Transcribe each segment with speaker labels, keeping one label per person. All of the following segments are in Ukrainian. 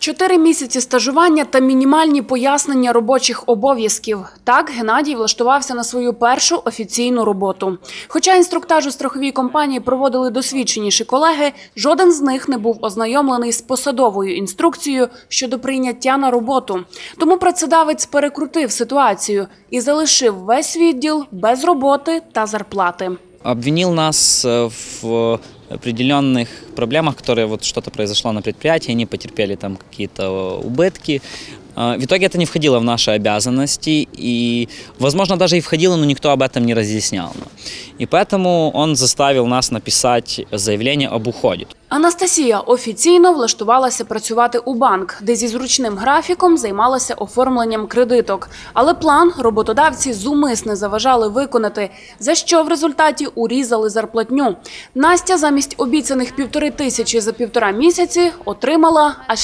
Speaker 1: 4 місяці стажування та мінімальні пояснення робочих обов'язків. Так Геннадій влаштувався на свою першу офіційну роботу. Хоча інструктаж у страховій компанії проводили досвідченіші колеги, жоден з них не був ознайомлений з посадовою інструкцією щодо прийняття на роботу. Тому працедавець перекрутив ситуацію і залишив весь відділ без роботи та зарплати.
Speaker 2: Обвинил нас в определенных проблемах, которые что-то произошло на предприятии, они потерпели там какие-то убытки. В итоге это не входило в наши обязанности, и, возможно, даже и входило, но никто об этом не разъяснял. И поэтому он заставил нас написать заявление об уходе.
Speaker 1: Анастасія офіційно влаштувалася працювати у банк, де зі зручним графіком займалася оформленням кредиток. Але план роботодавці зумисне заважали виконати, за що в результаті урізали зарплатню. Настя замість обіцяних 1500 за 1,5 місяці отримала аж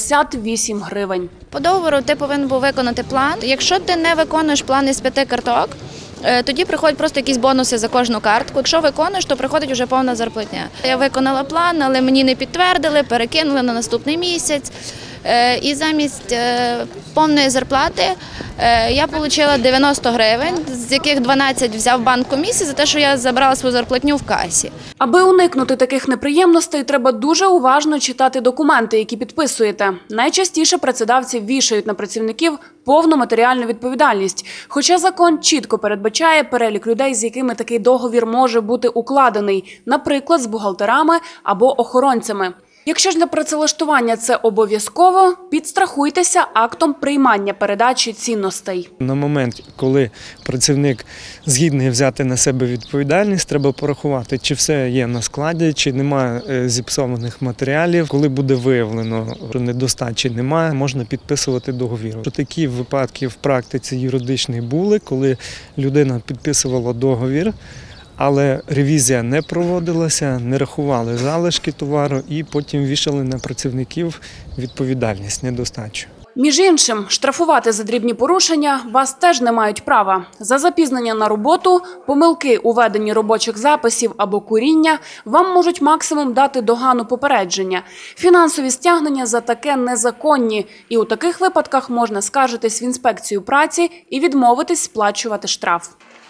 Speaker 1: 78 гривень.
Speaker 3: По договору ти повинен був виконати план. Якщо ти не виконуєш план із 5 карток, тоді приходять просто якісь бонуси за кожну картку. Якщо виконуєш, то приходить вже повна зарплатня. Я виконала план, але мені не підтвердили, перекинули на наступний місяць. І замість повної зарплати я отримала 90 гривень, з яких 12 взяв банк комісії за те, що я забрала свою зарплатню в касі.
Speaker 1: Аби уникнути таких неприємностей, треба дуже уважно читати документи, які підписуєте. Найчастіше працедавці вішають на працівників повну матеріальну відповідальність. Хоча закон чітко передбачає перелік людей, з якими такий договір може бути укладений, наприклад, з бухгалтерами або охоронцями. Якщо ж для працевлаштування це обов'язково, підстрахуйтеся актом приймання передачі цінностей.
Speaker 4: На момент, коли працівник згідний взяти на себе відповідальність, треба порахувати, чи все є на складі, чи немає зіпсованих матеріалів. Коли буде виявлено, що недостачі немає, можна підписувати договір. Такі випадки в практиці юридичній були, коли людина підписувала договір, але ревізія не проводилася, не рахували залишки товару і потім вішали на працівників відповідальність, недостачу.
Speaker 1: Між іншим, штрафувати за дрібні порушення вас теж не мають права. За запізнення на роботу, помилки у веденні робочих записів або куріння вам можуть максимум дати догану попередження. Фінансові стягнення за таке незаконні. І у таких випадках можна скаржитись в інспекцію праці і відмовитись сплачувати штраф.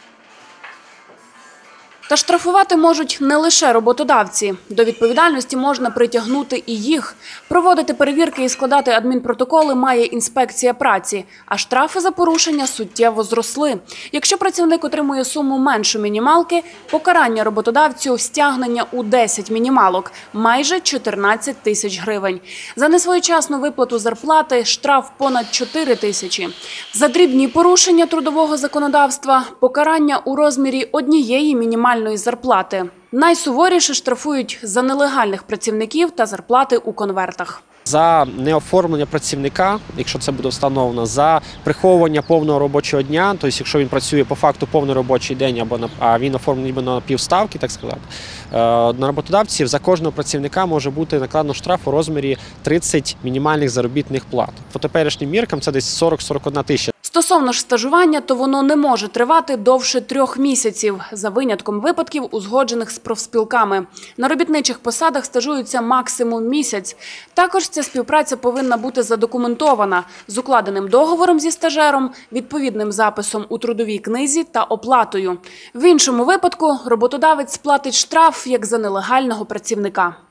Speaker 1: Та штрафувати можуть не лише роботодавці. До відповідальності можна притягнути і їх. Проводити перевірки і складати адмінпротоколи має інспекція праці, а штрафи за порушення суттєво зросли. Якщо працівник отримує суму меншу мінімалки, покарання роботодавцю – стягнення у 10 мінімалок – майже 14 тисяч гривень. За несвоєчасну виплату зарплати – штраф понад 4 тисячі. За дрібні порушення трудового законодавства – покарання у розмірі однієї мінімальної зарплати. Найсуворіше штрафують за нелегальних працівників та зарплати у конвертах.
Speaker 5: За неоформлення працівника, якщо це буде встановлено, за приховування повного робочого дня, тобто якщо він працює по факту повний робочий день, а він оформлений на півставки, так сказати, на роботодавців за кожного працівника може бути накладено штраф у розмірі 30 мінімальних заробітних плат. По теперішнім міркам це десь 40-41 тисяча.
Speaker 1: Стосовно ж стажування, то воно не може тривати довше 3 місяців, за винятком випадків, узгоджених з профспілками. На робітничих посадах стажуються максимум місяць. Також ця співпраця повинна бути задокументована з укладеним договором зі стажером, відповідним записом у трудовій книзі та оплатою. В іншому випадку роботодавець сплатить штраф як за нелегального працівника.